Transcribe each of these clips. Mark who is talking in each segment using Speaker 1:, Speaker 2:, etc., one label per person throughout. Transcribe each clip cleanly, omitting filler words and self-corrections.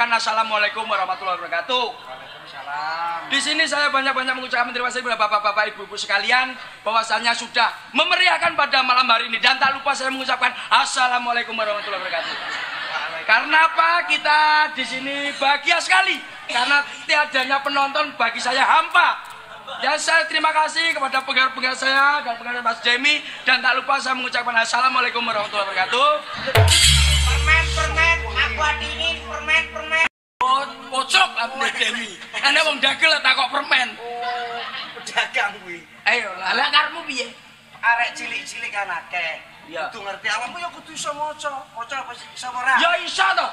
Speaker 1: mengucapkan assalamualaikum warahmatullahi wabarakatuh.
Speaker 2: Waalaikumsalam.
Speaker 1: Di sini saya banyak-banyak mengucapkan terima kasih kepada bapak-bapak, ibu-ibu sekalian bahwasanya sudah memeriahkan pada malam hari ini, dan tak lupa saya mengucapkan assalamualaikum warahmatullahi wabarakatuh. Karena apa? Kita di sini bahagia sekali karena tiadanya penonton bagi saya hampa. Ya, saya terima kasih kepada penggarap-penggarap saya dan penggarap Mas Jemi, dan tak lupa saya mengucapkan assalamualaikum warahmatullahi wabarakatuh.
Speaker 2: Permen, aku dingin, permen.
Speaker 1: Oh, pocok aku Jemi. Anda wong dagel tak kok permen.
Speaker 2: Oh, pedagang kuwi.
Speaker 1: Ayo, lah karepmu piye?
Speaker 2: Arek cilik-cilik kan akeh.
Speaker 1: Ya.
Speaker 2: Kudu ngerti awakmu ya kudu iso maca. Maca apa sih iso ora?
Speaker 1: Ya iso to.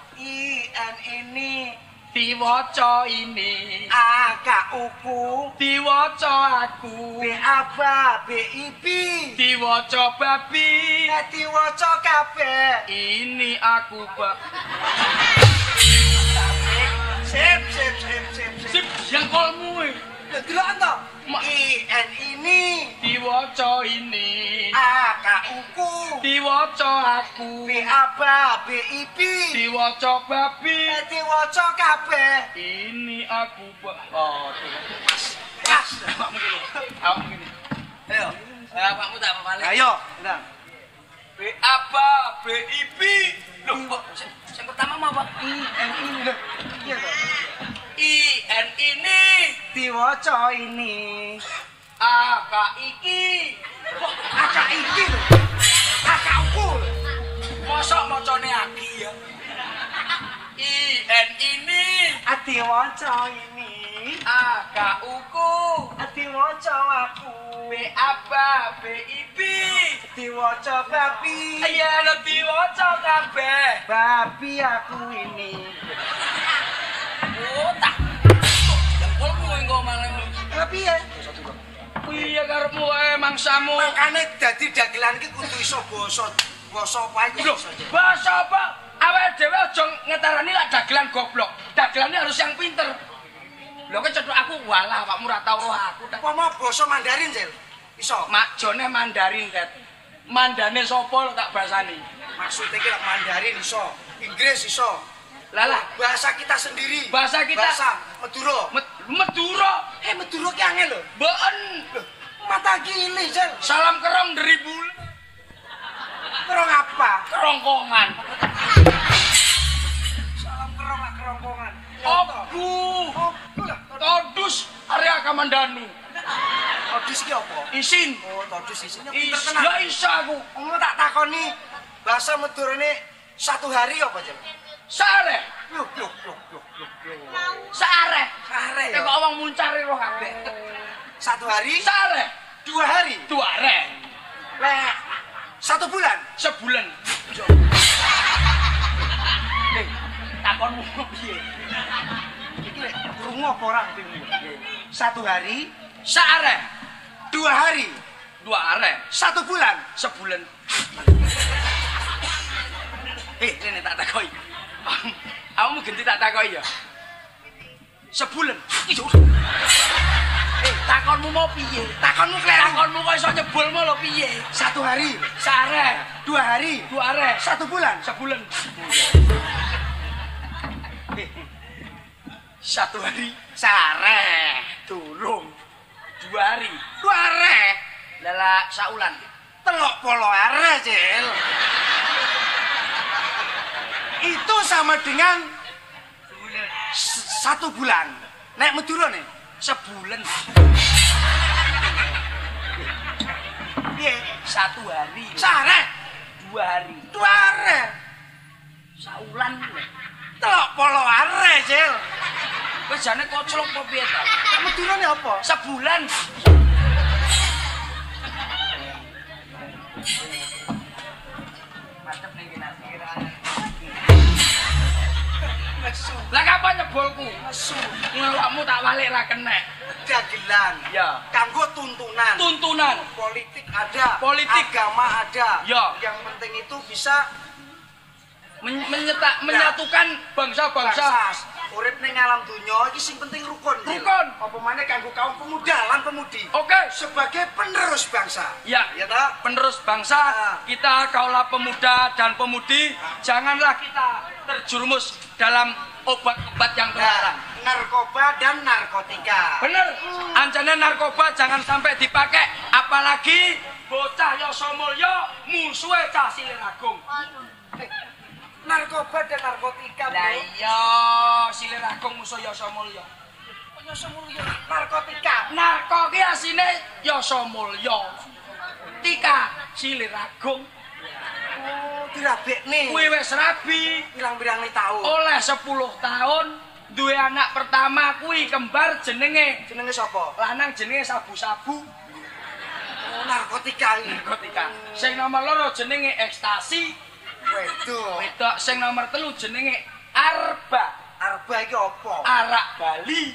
Speaker 2: ini
Speaker 1: Diwaca ini.
Speaker 2: AKUku
Speaker 1: Diwaca aku.
Speaker 2: BAB BIP
Speaker 1: Diwaca babi.
Speaker 2: diwaca kabeh.
Speaker 1: Ini aku, Pak.
Speaker 2: Sip.
Speaker 1: Sip, yang kolmu.
Speaker 2: Ya delok to. ini
Speaker 1: Diwaca ini.
Speaker 2: AKUku
Speaker 1: Diwaca aku.
Speaker 2: BAB BIP
Speaker 1: Diwaca babi.
Speaker 2: diwaca kabeh.
Speaker 1: Ini aku, Pak. Oh,
Speaker 2: Pas.
Speaker 1: awakmu gini. Awakmu gini.
Speaker 2: Ayo.
Speaker 1: Awakmu tak balik.
Speaker 2: Ayo, ndang.
Speaker 1: BAB BIP. Loh, kok yang pertama mau apa?
Speaker 2: ini lho. Iya to.
Speaker 1: IN ini.
Speaker 2: Diwaca ini.
Speaker 1: AK iki.
Speaker 2: Kok akak iki lho. Akakku.
Speaker 1: Mosok macane aki ya. IN ini.
Speaker 2: Diwaca ini.
Speaker 1: AKUku.
Speaker 2: Diwaca aku.
Speaker 1: BAB BIP.
Speaker 2: Diwaca babi.
Speaker 1: Iya, lo diwaca kabeh.
Speaker 2: Babi aku ini.
Speaker 1: Oh, tak. Jempolmu engko malah.
Speaker 2: Babi ya.
Speaker 1: Iya karepmu mangsamu.
Speaker 2: Makane dadi dagelan iki kudu iso basa apa iku
Speaker 1: Loh,
Speaker 2: iso.
Speaker 1: bahasa apa? Awake dhewe aja ngetarani lak dagelan goblok. Dagelannya harus yang pinter. Lho kok cedhok aku walah awakmu ora tau roh aku.
Speaker 2: Apa mau basa Mandarin, Jel? Iso.
Speaker 1: Makjone Mandarin, Tet. Mandane sapa lo tak basani?
Speaker 2: Maksud iki lak Mandarin iso, Inggris iso.
Speaker 1: Lalah,
Speaker 2: Bahasa kita sendiri.
Speaker 1: bahasa kita
Speaker 2: Bahasa Madura.
Speaker 1: Madura.
Speaker 2: Madura ki angel lho.
Speaker 1: Boen.
Speaker 2: Mata gili, Jel.
Speaker 1: Salam kerong dari bul.
Speaker 2: Kerong apa?
Speaker 1: Kerongkongan.
Speaker 2: Salam kerong lak kerongkongan.
Speaker 1: Obu.
Speaker 2: Obu lah.
Speaker 1: Todus area Kamandanu.
Speaker 2: Todus ki apa?
Speaker 1: Isin.
Speaker 2: Oh, todus isinya
Speaker 1: Is,
Speaker 2: pinter tenan.
Speaker 1: ya isa aku.
Speaker 2: Kamu tak takoni bahasa Madurane satu hari apa, Jel?
Speaker 1: Sare.
Speaker 2: Loh.
Speaker 1: Sare.
Speaker 2: Sare
Speaker 1: Kok
Speaker 2: ya.
Speaker 1: wong muncari roh kabeh.
Speaker 2: Satu hari,
Speaker 1: Sare.
Speaker 2: 2 hari,
Speaker 1: Dua re.
Speaker 2: lek 1 bulan.
Speaker 1: Sebulan. Takonmu piye?
Speaker 2: Iki lek krungu apa ora ngene. 1 hari,
Speaker 1: Sare.
Speaker 2: 2 hari,
Speaker 1: 2 are.
Speaker 2: 1 bulan.
Speaker 1: Sebulan. Ini tak takoki. Kamu ganti tak takoki ya. Sebulan. Takonmu mau piye?
Speaker 2: Takonmu kleru.
Speaker 1: Takonmu kok iso nyebulmu lho piye?
Speaker 2: 1 hari,
Speaker 1: Sare.
Speaker 2: 2 hari,
Speaker 1: 2 are.
Speaker 2: 1 bulan.
Speaker 1: Sebulan. 1 hari.
Speaker 2: Sare.
Speaker 1: Durung. 2 hari.
Speaker 2: 2 hari,
Speaker 1: Lala saulan.
Speaker 2: 30 hari, Jel. Itu sama dengan 1 bulan. Nek Madura nih,
Speaker 1: Sebulan.
Speaker 2: piye?
Speaker 1: 1 hari.
Speaker 2: Sare.
Speaker 1: 2 hari.
Speaker 2: 2 hari.
Speaker 1: Saulan.
Speaker 2: 30 hari, Jel.
Speaker 1: Wis jane koclok apa piye ta?
Speaker 2: Nek Madura nih apa?
Speaker 1: Sebulan. Mantep ning kene kirane. Lah kapan nyebolku? Ngelokmu tak walik ra kenek.
Speaker 2: Dagelan.
Speaker 1: Ya.
Speaker 2: Kanggo tuntunan.
Speaker 1: Tuntunan.
Speaker 2: Politik ada.
Speaker 1: Politik.
Speaker 2: Agama ada.
Speaker 1: Ya.
Speaker 2: Yang penting itu bisa
Speaker 1: menyatukan bangsa-bangsa.
Speaker 2: Urip ning alam dunya iki sing penting rukun. Jil.
Speaker 1: Rukun.
Speaker 2: Apa maneh kanggo kaum pemuda lan pemudi.
Speaker 1: Oke.
Speaker 2: Sebagai penerus bangsa.
Speaker 1: Ya,
Speaker 2: Ya ta?
Speaker 1: penerus bangsa, kita kaulah pemuda dan pemudi, janganlah kita terjerumus dalam obat-obat yang terlarang.
Speaker 2: Narkoba dan narkotika.
Speaker 1: Bener. Anjane narkoba jangan sampai dipakai, apalagi bocah Yosomulyo musuhe cah Silir Agung.
Speaker 2: Narkoba dan narkotika.
Speaker 1: Lah iya, Silir Agung musuh Yosomulyo.
Speaker 2: Yosomulyo narkotika.
Speaker 1: Narko ki asine Yosomulyo. Tika Silir Agung.
Speaker 2: Oh, dirabekne.
Speaker 1: Kuwi wis rabi.
Speaker 2: Pirang-pirang tahun.
Speaker 1: Oleh 10 tahun duwe anak pertama kuwi kembar jenenge
Speaker 2: sapa?
Speaker 1: Lanang jenenge sabu-sabu.
Speaker 2: Oh, narkotika iki.
Speaker 1: Narkotika. Sing nomor 2 jenenge ekstasi.
Speaker 2: Wedok.
Speaker 1: Sing nomor 3 jenenge arba.
Speaker 2: Arba iki apa?
Speaker 1: Arak Bali.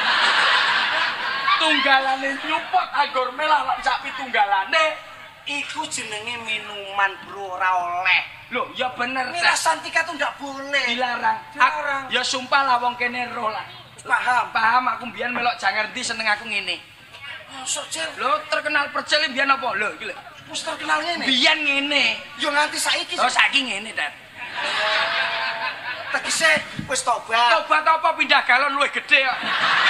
Speaker 1: Tunggalane nyupot anggur melah lan sak pitunggalane
Speaker 2: iku jenenge minuman, Bro, ora oleh.
Speaker 1: Loh, ya bener.
Speaker 2: Mirasantika tuh ndak boleh.
Speaker 1: Dilarang.
Speaker 2: Dilarang.
Speaker 1: Ya sumpah lah wong kene roh lah. Paham aku mbiyen melok Jangerdi seneng aku ngene.
Speaker 2: Mosok, Cil?
Speaker 1: Lho, terkenal percel mbiyen apa? Lho, iki lho.
Speaker 2: Wis terkenal ngene.
Speaker 1: Biyen ngene.
Speaker 2: Yo nganti saiki.
Speaker 1: Oh, saiki ngene, Dad.
Speaker 2: Tegese wis tobat.
Speaker 1: Tobat apa pindah galon luwih gedhe kok.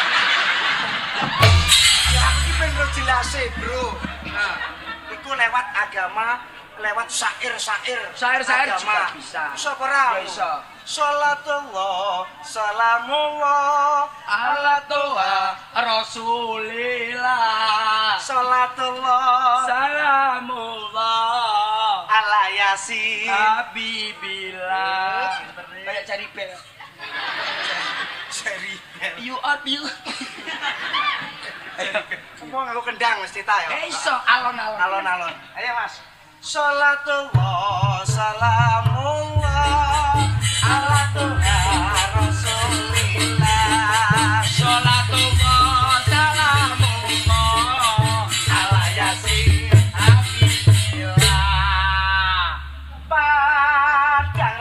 Speaker 2: Ya aku iki pengen jelase, Bro. Nah, iku lewat agama, lewat syair-syair.
Speaker 1: Syair-syair
Speaker 2: agama.
Speaker 1: juga bisa.
Speaker 2: Bisa ora?
Speaker 1: Ya iso.
Speaker 2: Salatullah, salamullah
Speaker 1: ala toha Rasulillah.
Speaker 2: Salatullah
Speaker 1: Salamullah
Speaker 2: ala Yasin
Speaker 1: Habibillah. Kayak cari bel.
Speaker 2: Seri bel.
Speaker 1: You up you.
Speaker 2: Semua ngaku kendang mesti ta ya.
Speaker 1: Iso alon-alon.
Speaker 2: Alon-alon. Ayo Mas. Salatullah salamullah ala Rasulillah.
Speaker 1: Salatullah salamullah
Speaker 2: Ala Yasin
Speaker 1: Habibillah.
Speaker 2: padang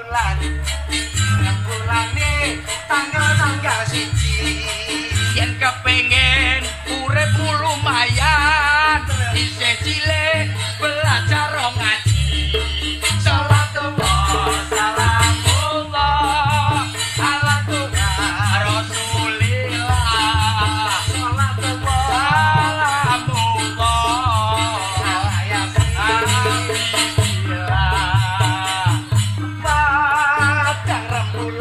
Speaker 2: rembulan tanggal siji.
Speaker 1: Yen kepengin uripmu lumayan, isih cilik belajar ngaji. Salatullah salamullah ala Rasulillah.
Speaker 2: Salatullah
Speaker 1: Salamullah
Speaker 2: ala Yasin
Speaker 1: Habibillah.
Speaker 2: padang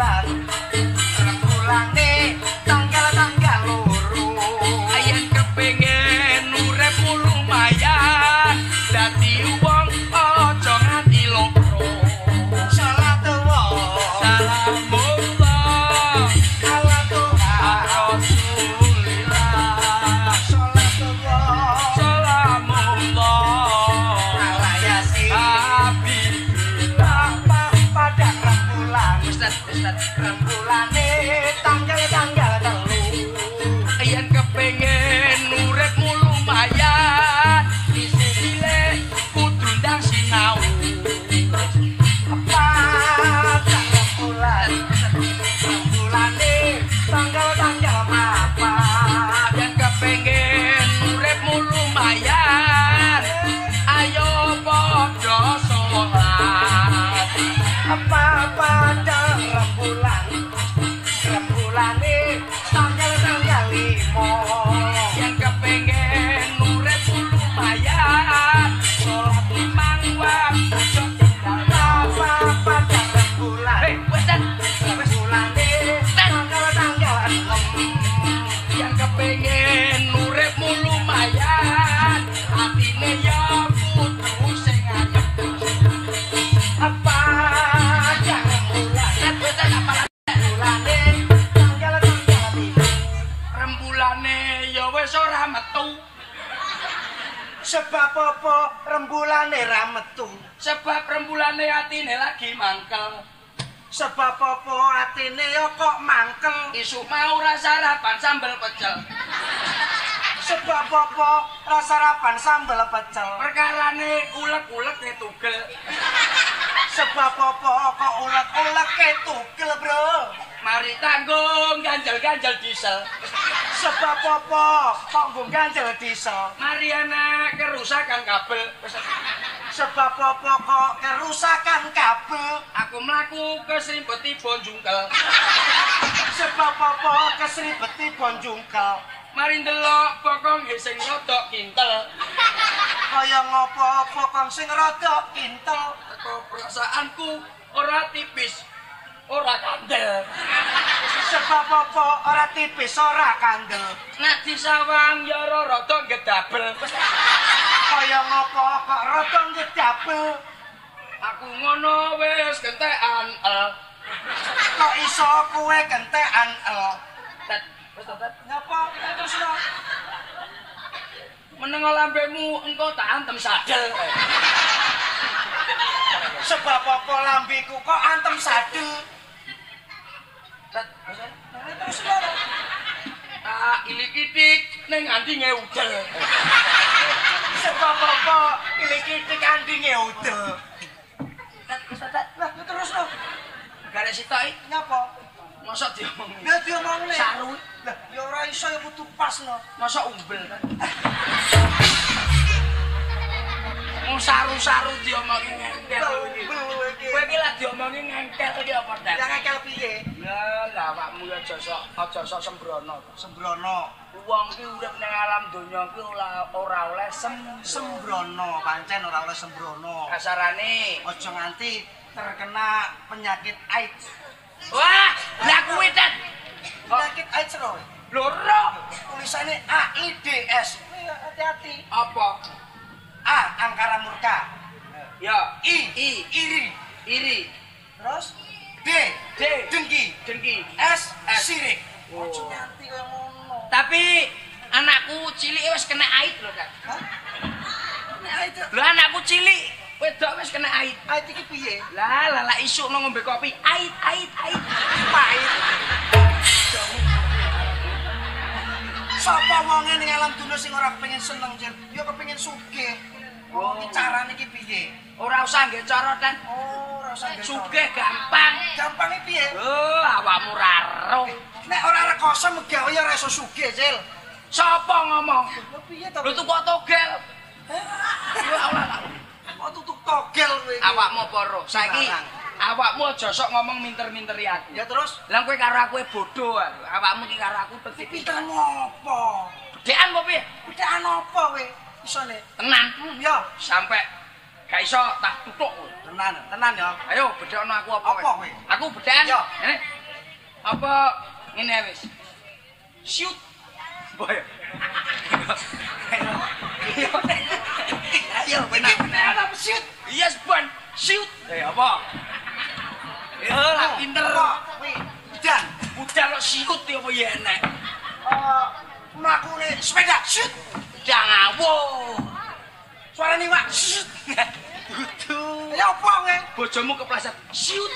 Speaker 2: rembulane tanggal loro.
Speaker 1: Ayen kepengin uripmu lumayan, dadi wong aja nganti loro.
Speaker 2: Salatullah
Speaker 1: Salamullah
Speaker 2: ala
Speaker 1: Rasulillah.
Speaker 2: Salatullah
Speaker 1: Salamullah
Speaker 2: ala Yasin
Speaker 1: Habibillah.
Speaker 2: padang
Speaker 1: Ustaz
Speaker 2: rembulane tanggal telu.
Speaker 1: Ayen kepengin uripmu lumayan, isih cilik kudu ndang sinau.
Speaker 2: Padang rembulane tanggal mapan.
Speaker 1: Ayen kepengin uripmu lumayan, ayo padha sholat.
Speaker 2: Padang rembulane tanggal 5.
Speaker 1: Yang kepengin uripmu lumayan, sholat 5 waktu aja tinggal.
Speaker 2: Padang
Speaker 1: Wesan,
Speaker 2: rembulane tanggal 6.
Speaker 1: yang kepengin uripmu lumayan, atine ya kudu sing anyep.
Speaker 2: Padang
Speaker 1: Wesan apa
Speaker 2: rembulane tanggal 5.
Speaker 1: rembulane ya wis ora metu.
Speaker 2: Sebab apa rembulane ra metu?
Speaker 1: Sebab rembulane atine lagi mangkel.
Speaker 2: Sebab apa atine kok mangkel?
Speaker 1: Isuk mau ra sarapan sambel pecel.
Speaker 2: Sebab apa ra sarapan sambel pecel?
Speaker 1: Perkarane ulek-ulek tugel.
Speaker 2: Sebab apa kok ulek-ulek tugel, Bro?
Speaker 1: Mari tanggung ganjel-ganjel diesel.
Speaker 2: Sebab apa kok nggo ganjel diesel?
Speaker 1: Mari ana kerusakan kabel.
Speaker 2: Sebab apa kok kerusakan kabel?
Speaker 1: Aku mlaku kesrimpeti bonjungkel.
Speaker 2: Sebab apa kesribeti bonjungkel?
Speaker 1: Mari ndelok bokong sing rada kintel.
Speaker 2: Kaya ngopo bokong sing rada kintel?
Speaker 1: Teko perasaanku ora tipis, ora kandel.
Speaker 2: Sebab apa ora tipis ora kandel?
Speaker 1: Nek disawang ya rada gedabel.
Speaker 2: Kaya ngopo kok rada ngedabel?
Speaker 1: Aku ngono wis gentekan
Speaker 2: Kok iso kowe gentekan
Speaker 1: Tet, wis tet.
Speaker 2: Ngapa terusno?
Speaker 1: Meneng lambemu engko tak antem sadel.
Speaker 2: Sebab apa lambeku kok antem sadel?
Speaker 1: Tet, wis
Speaker 2: Terusno.
Speaker 1: tak ilik-ilik ning andinge udel.
Speaker 2: Sebab apa ilik-ilik andinge udel?
Speaker 1: Tet, wis tet.
Speaker 2: Lah terusno.
Speaker 1: Garek sitok iki
Speaker 2: Nyapa?
Speaker 1: mosok diomong.
Speaker 2: Lah diomongne.
Speaker 1: Saru.
Speaker 2: Lah ya ora iso ya kudu pasno.
Speaker 1: Mosok umbel kan. Wong saru-saru diomongi ngengkel iki. Kowe iki lak diomongi ngengkel iki apa, Tet?
Speaker 2: Ya ngengkel piye?
Speaker 1: Lah awakmu aja sok sembrono.
Speaker 2: Sembrono.
Speaker 1: Wong ki urip ning alam donya ki ora oleh
Speaker 2: Sembrono, pancen ora oleh sembrono.
Speaker 1: kasarane.
Speaker 2: Aja nganti terkena penyakit AIDS.
Speaker 1: Wah, lah kuwi, Tet.
Speaker 2: Penyakit AIDS lho.
Speaker 1: Loro.
Speaker 2: Tulisannya AIDS. Hati-hati.
Speaker 1: Apa?
Speaker 2: A angkara murka.
Speaker 1: Ya,
Speaker 2: I iri.
Speaker 1: Terus
Speaker 2: D
Speaker 1: D
Speaker 2: dengki. S sirik. Aja nganti koyo ngono.
Speaker 1: Tapi anakku cilik wis kena AIDS lho, Tet.
Speaker 2: Hah? Nek AIDS.
Speaker 1: Lho anakku cilik wedok wis kena AIDS.
Speaker 2: AIDS iki piye?
Speaker 1: Lah isuk nang ngombe kopi. AIDS.
Speaker 2: Pahit. Sapa wonge ning alam dunya sing ora kepengin seneng, Jen? Ya kepengin sugih. Oh, iki carane iki piye?
Speaker 1: Ora usah nggih cara, Tet.
Speaker 2: Oh, ora usah
Speaker 1: Sugih gampang.
Speaker 2: Gampang piye?
Speaker 1: Oh, awakmu ra ero.
Speaker 2: Nek ora rekoso megawe ya ora iso sugih, Cil.
Speaker 1: Sapa ngomong?
Speaker 2: Lho piye to?
Speaker 1: Lho tuku togel. Yo Allah.
Speaker 2: Kok tutuk togel kowe iki?
Speaker 1: Awakmu apa ro? Saiki
Speaker 2: Sembarang.
Speaker 1: awakmu aja sok ngomong minter-minteri aku.
Speaker 2: Ya terus
Speaker 1: Lah kowe karo aku bodoh. Awakmu ki karo aku
Speaker 2: pinter ngopo?
Speaker 1: Bedekan apa piye?
Speaker 2: Bedaan apa kowe? Isone.
Speaker 1: Tenan.
Speaker 2: Ya,
Speaker 1: Sampai gak iso tak tutuk kowe.
Speaker 2: tenan ya.
Speaker 1: Ayo bedakno aku apa
Speaker 2: Apa kowe?
Speaker 1: Aku bedakan.
Speaker 2: Ya.
Speaker 1: Ngene. Apa ngene wis. Shoot. Boy. Ayo benar.
Speaker 2: Apa shoot?
Speaker 1: Yes, Bon. Shoot. Apa? Ya, lah pinter.
Speaker 2: Kowe dan
Speaker 1: Udah lo shoot ya apa ya enek.
Speaker 2: mlakune sepeda shoot.
Speaker 1: Jangan ngawur.
Speaker 2: Suarane wak shoot.
Speaker 1: Dudu.
Speaker 2: Ya apa kowe?
Speaker 1: Bojomu kepleset. Shoot.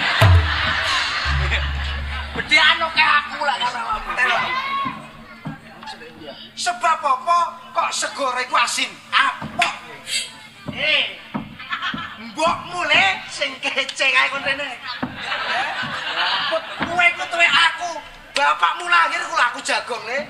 Speaker 1: Bedekan kayak aku lah karo awakmu.
Speaker 2: Sebab apa kok segore iku asin? Apa? Mbokmu le sing kece kae kon rene. Put kowe iku tuwe aku. Bapakmu lahir kula aku jagong le.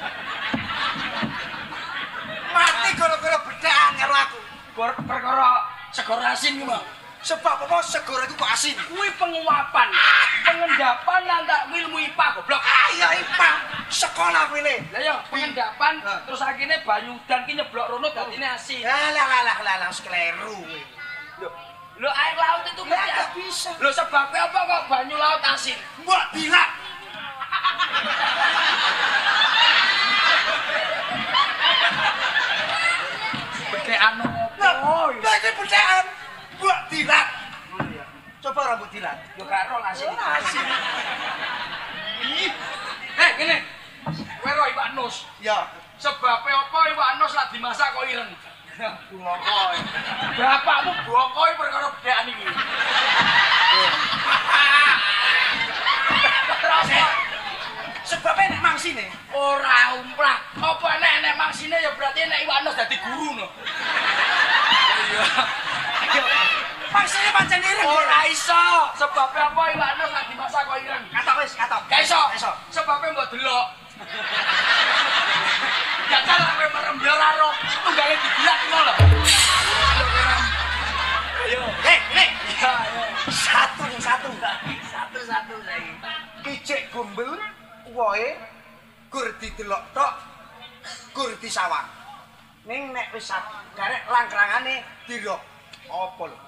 Speaker 2: Mati gara-gara bedaan karo aku.
Speaker 1: Perkara segor asin ku mau.
Speaker 2: Sebab apa segore iku kok asin?
Speaker 1: Kuwi penguapan, pengendapan lantak ilmu IPA goblok.
Speaker 2: Ayo IPA sekolah kuwi le.
Speaker 1: Lah ya pengendapan terus akhirnya banyu udan ki nyeblok rono dadine asin.
Speaker 2: Lah skleru kowe.
Speaker 1: Lho air laut itu
Speaker 2: Lah gak bisa.
Speaker 1: Lho sebabnya apa kok banyu laut asin?
Speaker 2: Mbok dilak.
Speaker 1: Bedekan opo?
Speaker 2: Lah iki bedaan. Mbok dilak. Coba rambut dilak.
Speaker 1: Yo karo asin.
Speaker 2: Asin.
Speaker 1: Ngene. Kowe ro iwak nus.
Speaker 2: Ya.
Speaker 1: Sebabnya apa iwak nus lak dimasak kok ireng? Bongkoi. Bapakmu bongkoi perkara bedekan iki. Terus
Speaker 2: Sebabnya nek mangsine.
Speaker 1: ora umplak. Apa nek maksine ya berarti nek iwak nus dadi guru no. Iya.
Speaker 2: Mangsine pancen ireng.
Speaker 1: Ora iso. Sebabnya apa iwak nus lak dimasak kok ireng?
Speaker 2: Katok wis, katok.
Speaker 1: Gak iso.
Speaker 2: Iso.
Speaker 1: Sebabnya mbok delok. Jajal kowe merem ya ora ro. Tunggale didelak ngono lho.
Speaker 2: ijek gombel woe gur didelok tok gur disawang. Ning nek wis garek langkrangane dirok. Apa lho?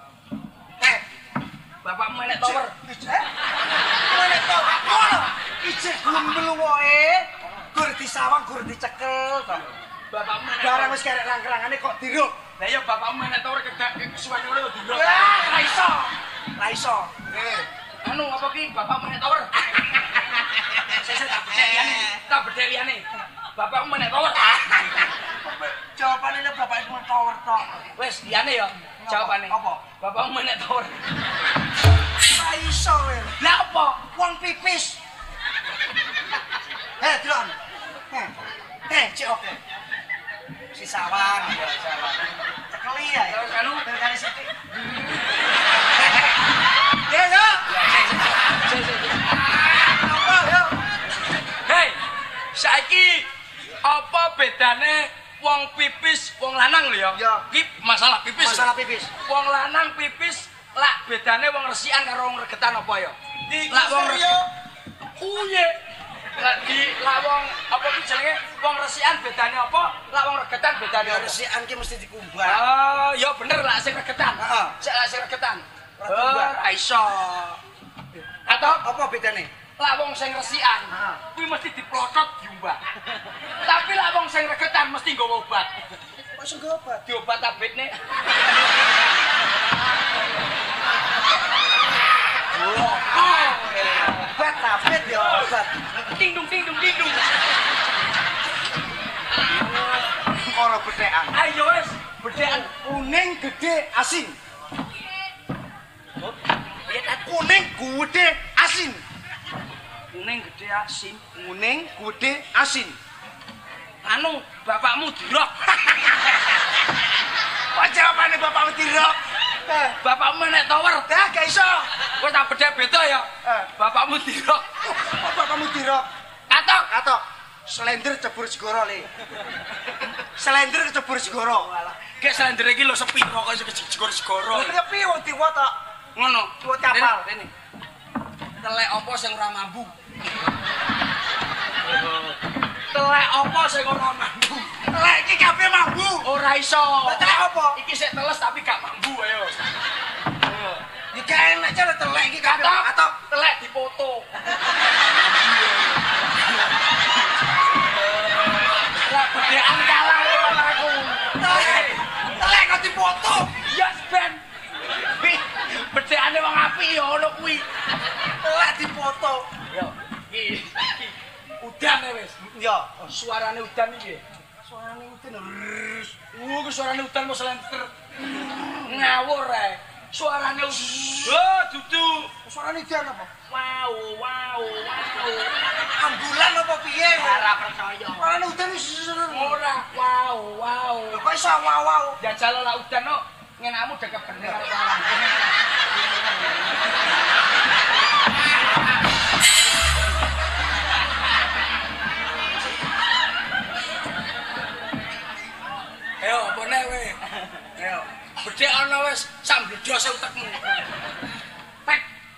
Speaker 1: Bapak menek tower.
Speaker 2: Menek tower. Ngono. Ijek gombel woe gur disawang gur dicekel to.
Speaker 1: Bapak menek
Speaker 2: barang wis garek langkrangane kok dirok.
Speaker 1: Lah ya bapak menek tower kedak kesuwen ngono dirok.
Speaker 2: Ra iso. Ra iso.
Speaker 1: Anu apa ki bapak menek tower? Saya tak berdeliane. Bapak menek tower.
Speaker 2: Jawabane bapak iku tower tok.
Speaker 1: Wis liyane ya jawabane.
Speaker 2: Apa?
Speaker 1: Bapak menek tower.
Speaker 2: Ra iso kowe.
Speaker 1: Lah apa?
Speaker 2: Wong pipis. Delok. Cek oke. Si sawang. Ya sawang. Cekeli ya.
Speaker 1: Terus anu
Speaker 2: kali sithik. Ya ya. Apa ya?
Speaker 1: Hei, saiki apa bedane wong pipis wong lanang lho ya?
Speaker 2: Ya.
Speaker 1: Ki masalah pipis.
Speaker 2: Masalah pipis.
Speaker 1: Wong lanang pipis lak bedane wong resikan karo wong regetan apa ya?
Speaker 2: Lak wong
Speaker 1: ya. Uye. Lak wong apa ki jenenge wong resikan bedane apa? Lak wong regetan bedane
Speaker 2: Ya
Speaker 1: apa?
Speaker 2: resikan ki mesti dikumbah.
Speaker 1: Oh, ya bener lak sing regetan.
Speaker 2: Heeh.
Speaker 1: Sing regetan.
Speaker 2: Ra
Speaker 1: iso. Atau
Speaker 2: Apa bedane?
Speaker 1: lak wong sing resikan kuwi mesti diplotot diumbah. Tapi lak wong sing regetan mesti nggawa obat.
Speaker 2: Kok sing obat?
Speaker 1: Diobat tabletne.
Speaker 2: Obat tablet ya obat.
Speaker 1: Tindung.
Speaker 2: Ora bedhekan.
Speaker 1: Ayo wis, bedhekan
Speaker 2: Kuning gede asin. Kuning gede asin.
Speaker 1: kuning gede asin.
Speaker 2: Kuning gede asin.
Speaker 1: Anu, bapakmu dirok.
Speaker 2: Kok jawabane bapakmu dirok?
Speaker 1: Bapakmu nek tower.
Speaker 2: Gak iso.
Speaker 1: Wis tak bedhek beda ya. Bapakmu dirok.
Speaker 2: Kok bapakmu dirok?
Speaker 1: Katok.
Speaker 2: Slender cebur segoro le. Slender cebur segoro.
Speaker 1: Gek slender iki lho sepiro kok iso segoro-segoro.
Speaker 2: Lha piye wong diwa tok?
Speaker 1: Ngono.
Speaker 2: Diwa kapal.
Speaker 1: Rene. Telek apa sing ora mambu? Telek apa sing ora mambu?
Speaker 2: Telek iki kabeh mambu.
Speaker 1: Ora iso.
Speaker 2: Telek apa?
Speaker 1: Iki sik teles tapi gak mambu ayo.
Speaker 2: Ya gak enak jare telek iki kabeh.
Speaker 1: Katok. Telek dipoto. Lah bedekan kalah karo aku.
Speaker 2: Telek kok dipoto.
Speaker 1: Yes Ben. Bedekane wong apik ya ono kuwi.
Speaker 2: Telek dipoto.
Speaker 1: Yo, iki udan wis.
Speaker 2: Ya,
Speaker 1: Suarane udan iki.
Speaker 2: suarane udan.
Speaker 1: Ku suarane udan mos lenter. Ngawur ae. Suarane oh dudu.
Speaker 2: Suarane udan apa?
Speaker 1: Wow.
Speaker 2: Ambulan apa piye?
Speaker 1: Ora percaya.
Speaker 2: Suarane udan wis
Speaker 1: Ora wow.
Speaker 2: kok iso wow.
Speaker 1: Jajal lah udan kok ngenamu deket bener karo kawan. Ayo, apa nek kowe? Ayo, bedhek ana wis sak mbledose utekmu. Tek.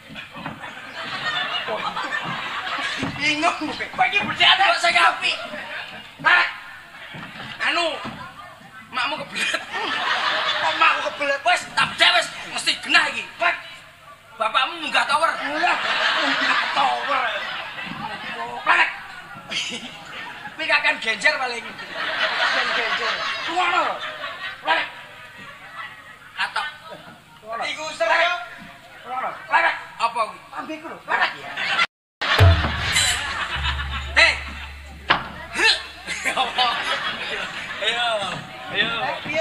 Speaker 2: Bingung.
Speaker 1: Kowe iki bedhekane kok sing apik. Tek. Anu, makmu kebelet.
Speaker 2: Kok makku kebelet.
Speaker 1: Wis, tak bedhek wis mesti genah iki. Tek. Bapakmu munggah tower.
Speaker 2: Tower.
Speaker 1: Tek. Kuwi kakan genjer paling.
Speaker 2: Genjer.
Speaker 1: Ngono. Tek. Atok.
Speaker 2: Iku seraya.
Speaker 1: Ngono. Tek. Apa kuwi?
Speaker 2: Ambeku lho.
Speaker 1: Tek. Hei. Ayo.
Speaker 2: Piye?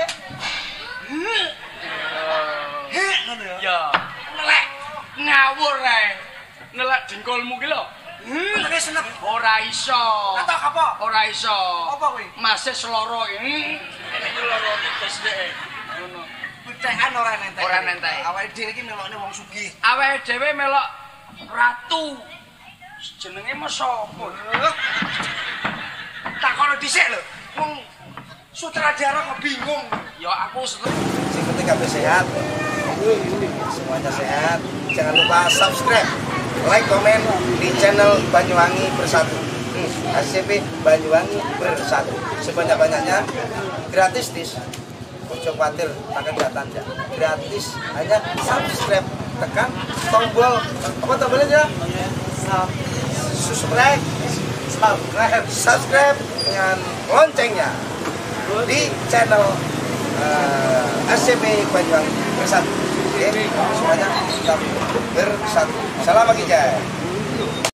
Speaker 2: Ngono ya.
Speaker 1: Ya, nelek ngawur ae. Nelek dengkulmu ki lho.
Speaker 2: Pakai senep.
Speaker 1: Ora iso.
Speaker 2: Atok apa?
Speaker 1: Ora iso.
Speaker 2: Apa kuwi?
Speaker 1: Masih seloro iki. Iki loro iki tes dhek. Ngono.
Speaker 2: Betekan ora nentek.
Speaker 1: Ora nentek.
Speaker 2: Awake dhewe iki melokne wong sugih.
Speaker 1: Awake dhewe melok ratu. Jenenge mah sapa?
Speaker 2: Takono dhisik lho. Wong sutradara kok bingung.
Speaker 1: Ya aku
Speaker 3: Yang penting kabeh sehat. Semuanya sehat. Jangan lupa subscribe,
Speaker 2: like, komen di channel Banyuwangi Bersatu. SCP Banyuwangi Bersatu. Sebanyak-banyaknya gratis tis. Ojo khawatir, akan datang ya. Gratis, hanya subscribe, tekan tombol apa tombolnya? Subscribe dengan loncengnya di channel SCP Banyuwangi Bersatu. Oke, semuanya tetap bersatu. Salam bagi Jaya.